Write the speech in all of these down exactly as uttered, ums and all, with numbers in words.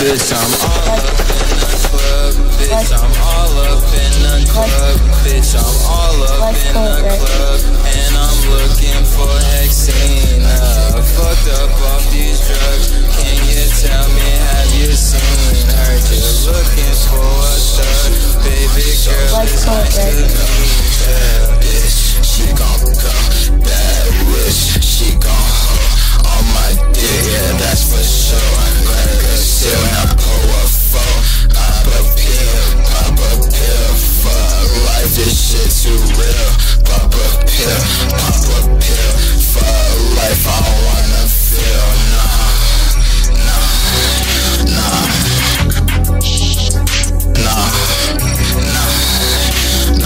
Bitch, I'm all up in the club. Bitch, I'm all up in the club. Bitch, I'm all up in the club. And I'm looking for Hexina. Fucked up off these drugs. Can you tell me, have you seen? Heard you're looking for a thug. Baby girl, it's nice to meet ya. Bitch, she gon' come that rich. She gon' hold on my dick, yeah, that's for sure. Still not pull a foe. Pop a pill, pop a pill for life. This shit too real. Pop a pill, pop a pill for life. I don't wanna feel, nah, nah, nah, nah,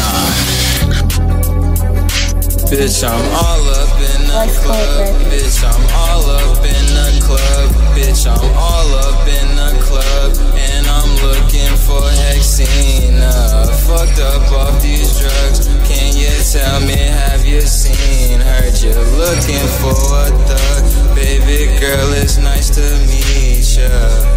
nah, nah. Bitch, I'm all up in the club. Bitch, I'm all up in the club. Bitch, I'm all up in the club. And I'm looking for Hexina. Fucked up off these drugs. Can you tell me, have you seen? Heard you're looking for a thug. Baby girl, it's nice to meet ya.